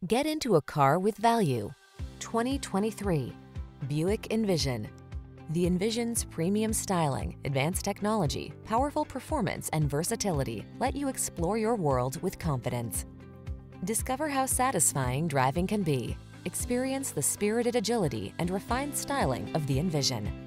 Get into a car with value. 2023 Buick Envision. The Envision's premium styling, advanced technology, powerful performance, and versatility let you explore your world with confidence. Discover how satisfying driving can be. Experience the spirited agility and refined styling of the Envision.